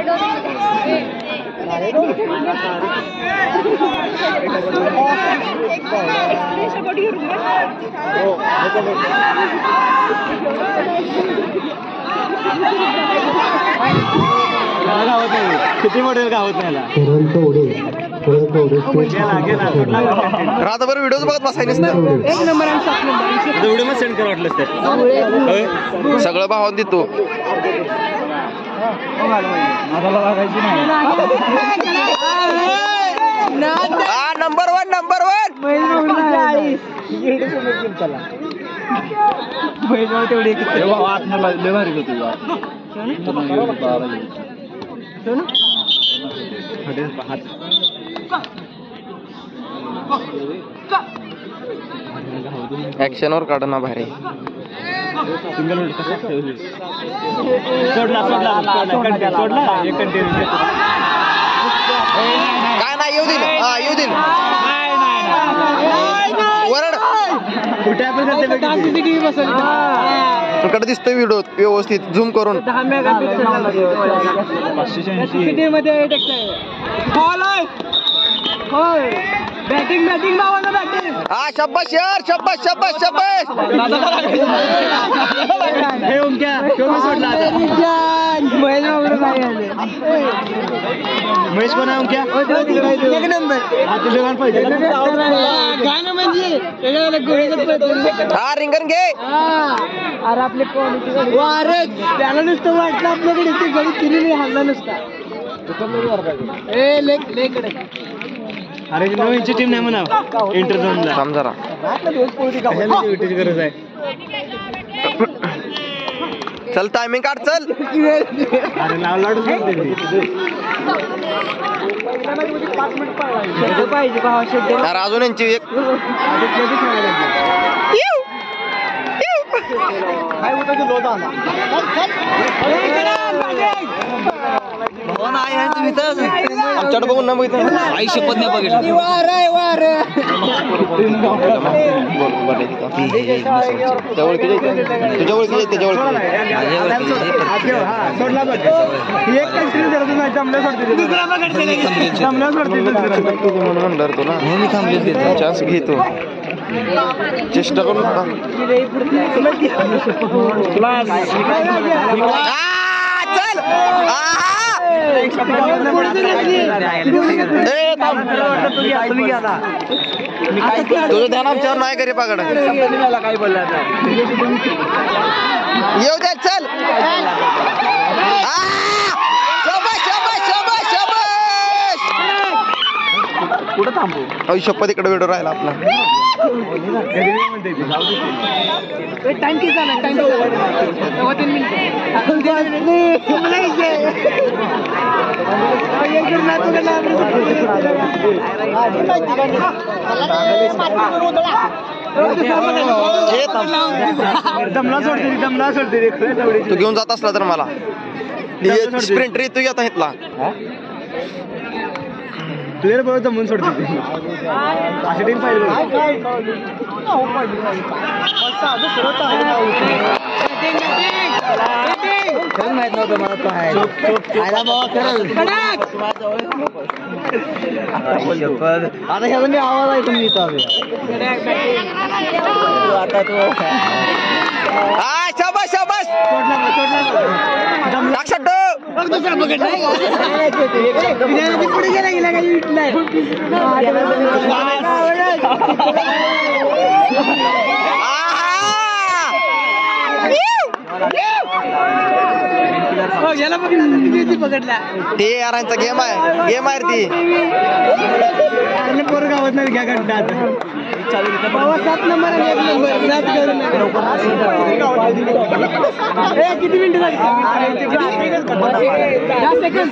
किती मॉडेल गावत नाही रात्रभर व्हिडिओ बघत बसायला व्हिडिओ सेंड कर वाटलं सगळं भावात देतो. नंबर वन तेवढे ऍक्शन वर काढ ना भारी. काय नाही येऊ दिल येऊ दिल वरड कडे दिसतोय व्हिडिओ व्यवस्थित झूम करून. बॅटिंग भावाला बॅटिंग. हा शाबास यार शाबास शाबास शाबास. महेश कोण आहे क्या एक नंबर गाणं म्हणजे हा रिंगण घे. अरे आपले वारच त्याला नुसतं वाटलं आपल्याकडे ते गडी तिरी हल्ला नुसता. अरे नवीनची टीम नाही म्हणा इंटरझोनला थांब जरा गरज आहे. चल टायमिंग काढ चल. अरे अजून यांची एक आमच्याकडे बघून ना बघितलं आई शपथ नाही बघितलं. म्हणतो ना मी थांबले चान्स घेतो चेष्टा करून चल. तुझं ध्यान आमच्यावर नाही करे पागड काय बोलला येऊ द्या चल. कुठं थांबू शपथ इकडे वेळ राहिला आपला. तू घेऊन जात असला तर मला स्प्रिंटर येतो आता इथला प्लेअर बरोबर जमून सोडतो अशी टीम पाहिजे. माहित नव्हतं मला तो आहे आता ह्या मी आवाज ऐकून येतो आता तो शाबास शाबास पुढे गेला गेला काही विटलाय. पकडला ते यारांचा गेम आहे ती पोर गावात नाही घ्या घंटात 7 नंबर 1 नंबर किती मिनिटं झाली 10 सेकंद.